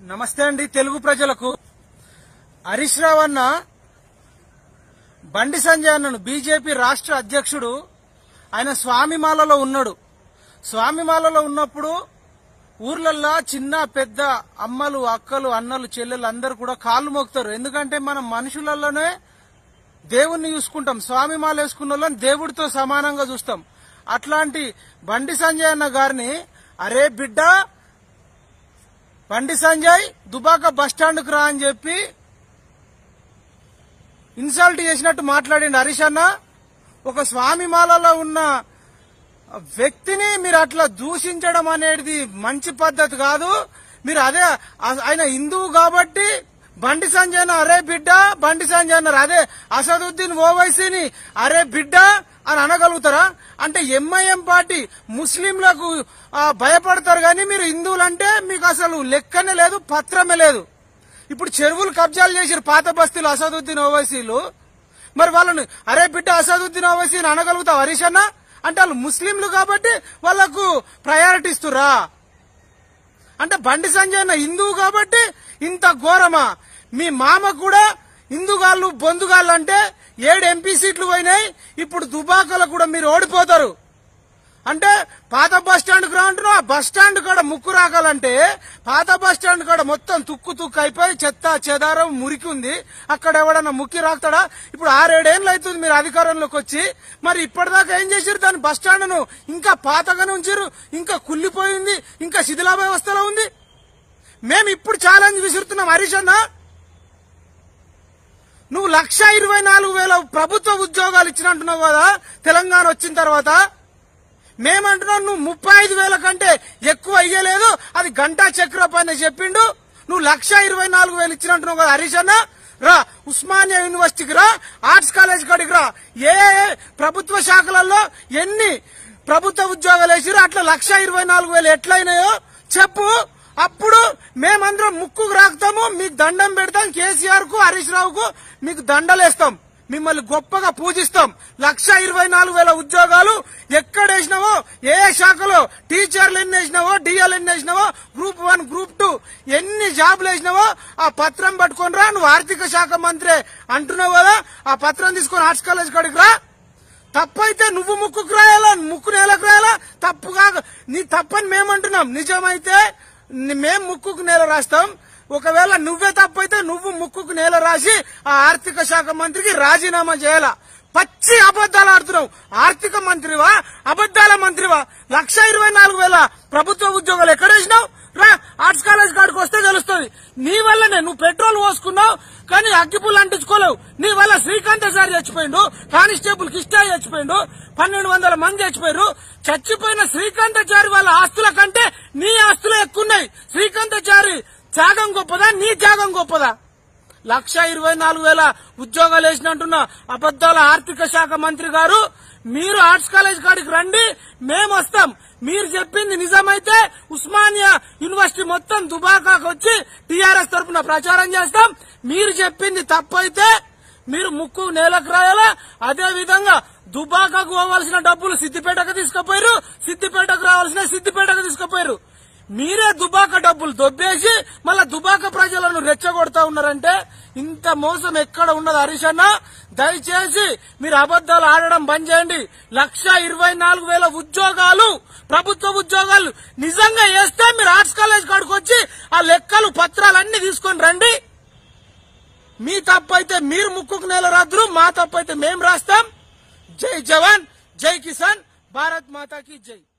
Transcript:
నమస్తే అండి తెలుగు ప్రజలకు. హరీష్ రావు అన్న బండి సంజయ్ అన్నను బీజేపీ రాష్ట్ర అధ్యక్షుడు ఆయన స్వామిమాలలో ఉన్నాడు. స్వామిమాలలో ఉన్నప్పుడు ఊర్లల్లో చిన్న పెద్ద అమ్మలు అక్కలు అన్నలు చెల్లెలు అందరూ కూడా కాళ్ళు మోగుతారు. ఎందుకంటే మనం మనుషులలోనే దేవుణ్ణి చూసుకుంటాం. స్వామిమాల వేసుకున్న వాళ్ళని దేవుడితో సమానంగా చూస్తాం. అట్లాంటి బండి సంజయ్ అన్న గారిని అరే బిడ్డ బండి సంజయ్ దుబాక బస్టాండ్కు రా అని చెప్పి ఇన్సల్ట్ చేసినట్టు మాట్లాడిండు హరీష్ అన్న. ఒక స్వామిమాలలో ఉన్న వ్యక్తిని మీరు అట్లా దూషించడం అనేది మంచి పద్ధతి కాదు. మీరు అదే ఆయన హిందువు కాబట్టి బండి సంజయ్ అరే బిడ్డ బండి సంజయ్ అన్నారు. అదే అసదుద్దీన్ ఓవైసీని అరే బిడ్డ అని అనగలుగుతారా? అంటే ఎంఐఎం పార్టీ ముస్లింలకు భయపడతారు కానీ మీరు హిందువులంటే మీకు అసలు లెక్కనే లేదు, పత్రమే లేదు. ఇప్పుడు చెరువులు కబ్జాలు చేశారు పాత బస్తీలు అసదుద్దీన్ ఓవైసీలు. మరి వాళ్ళని అరే బిడ్డ అసదుద్దీన్ ఓవైసీని అనగలుగుతావు హరీష్ అన్న? అంటే వాళ్ళు ముస్లింలు కాబట్టి వాళ్లకు ప్రయారిటీ ఇస్తురా? అంటే బండి సంజయ్ అన్న హిందువు కాబట్టి ఇంత ఘోరమా? మీ మామ కూడా హిందుగాళ్ళు బొందుగాళ్ళు అంటే 7 ఎంపీ సీట్లు పోయినాయి. ఇప్పుడు దుబాకలో కూడా మీరు ఓడిపోతారు. అంటే పాత బస్టాండ్ కు రా అంటున్నావు. ఆ బస్టాండ్ కాడ ముక్కు రాకాలంటే పాత బస్టాండ్ కాడ మొత్తం తుక్కు అయిపోయి చెత్త చెదారం మురికి ఉంది. అక్కడ ఎవడన్నా ముక్కి రాకుతాడా? ఇప్పుడు 6-7 ఏళ్ళు అవుతుంది మీరు అధికారంలోకి వచ్చి. మరి ఇప్పటిదాకా ఏం చేశారు? దాని బస్టాండ్ ను ఇంకా పాతగానే ఉంచారు, ఇంకా కుళ్లిపోయింది, ఇంకా శిథిలావస్థలో ఉంది. మేము ఇప్పుడు ఛాలెంజ్ విసురుతున్నాం హరీష్ అన్న. నువ్వు 1,24,000 ప్రభుత్వ ఉద్యోగాలు ఇచ్చినట్టున్నావు కదా తెలంగాణ వచ్చిన తర్వాత. మేమంటున్నాం నువ్వు 35,000 కంటే ఎక్కువ ఇయ్యలేదు, అది గంటా చక్రపాణి అని చెప్పిండు. నువ్వు 1,24,000 ఇచ్చినట్టున్నావు కదా హరీష్ అన్న. రా ఉస్మానియా యూనివర్సిటీకి రా, ఆర్ట్స్ కాలేజ్ కాడికి రా. ఏ ప్రభుత్వ శాఖలలో ఎన్ని ప్రభుత్వ ఉద్యోగాలు వేసిరో అట్లా 1,24,000 ఎట్లయినాయో చెప్పు. అప్పుడు మేమందరం ముక్కుకు రాకుతాము, మీకు దండం పెడతాం. కేసీఆర్ కు హరీష్ రావుకు మీకు దండలేస్తాం, మిమ్మల్ని గొప్పగా పూజిస్తాం. 1,24,000 ఉద్యోగాలు ఎక్కడేసినావో, ఏ శాఖలో టీచర్లు ఎన్ని వేసినావో, డిఎల్ ఎన్ని వేసినావో, గ్రూప్ 1 గ్రూప్ 2 ఎన్ని జాబులు వేసినావో ఆ పత్రం పట్టుకొని రా. నువ్వు ఆర్థిక శాఖ మంత్రి అంటున్నావు కదా, ఆ పత్రం తీసుకొని ఆర్ట్స్ కాలేజ్ కాడికి రా. తప్పైతే నువ్వు ముక్కుకు రాయాలా, ముక్కు నేలకు రాయాలా? తప్పుగా నీ తప్పని మేమంటున్నాం. నిజమైతే మేం ముక్కుకు నేల రాస్తాం. ఒకవేళ నువ్వే తప్పైతే నువ్వు ముక్కుకు నేల రాసి ఆ ఆర్థిక శాఖ మంత్రికి రాజీనామా చేయాలా. పచ్చి అబద్దాలు ఆడుతున్నావు. ఆర్థిక మంత్రివా, అబద్దాల మంత్రివా? 1,24,000 ప్రభుత్వ ఉద్యోగాలు ఎక్కడ వేసినావు? రా ఆర్ట్స్ కాలేజ్ కాడికి వస్తే తెలుస్తుంది. నీ వల్లనే నువ్వు పెట్రోల్ పోసుకున్నావు కానీ అగ్గిపుల్లు అంటించుకోలేవు. నీ వల్ల శ్రీకాంతాచారి చచ్చిపోయిండు, కానిస్టేబుల్ కిష్టాయి చచ్చిపోయిండు, 1,200 మంది చచ్చిపోయారు. చచ్చిపోయిన శ్రీకాంతాచారి వాళ్ళ ఆస్తుల కంటే నీ ఆస్తులే ఎక్కున్నాయి. శ్రీకాంతాచారి త్యాగం గొప్పదా, నీ త్యాగం గొప్పదా? 1,24,000 ఉద్యోగాలు వేసినట్టున్న అబద్దాల ఆర్థిక శాఖ మంత్రి గారు, మీరు ఆర్ట్స్ కాలేజ్ కాడికి రండి, మేము వస్తాం. మీరు చెప్పింది నిజమైతే ఉస్మానియా యూనివర్సిటీ మొత్తం దుబాకాకు వచ్చి టీఆర్ఎస్ తరఫున ప్రచారం చేస్తాం. మీరు చెప్పింది తప్పైతే మీరు ముక్కు నేలకు రాయాలా. అదే విధంగా దుబాకాకు పోవాల్సిన డబ్బులు సిద్దిపేటకు తీసుకుపోయారు, సిద్దిపేటకు రావాల్సిన సిద్దిపేటకు తీసుకుపోయారు. మీరే దుబాక డబ్బులు దొబ్బేసి మళ్ళా దుబాక ప్రజలను రెచ్చగొడతా ఉన్నారంటే ఇంత మోసం ఎక్కడ ఉన్నది హరీష్ అన్న. దయచేసి మీరు అబద్దాలు ఆడడం బంద్ చేయండి. 1,24,000 ఉద్యోగాలు ప్రభుత్వ ఉద్యోగాలు నిజంగా వేస్తే మీరు ఆర్ట్స్ కాలేజ్ కాడికి వచ్చి ఆ లెక్కలు పత్రాలన్నీ తీసుకొని రండి. మీ తప్పైతే మీరు ముక్కుకు నేల రాదురు, మా తప్పైతే మేము రాస్తాం. జై జవాన్, జై కిసాన్, భారత్ మాతా కీ జై.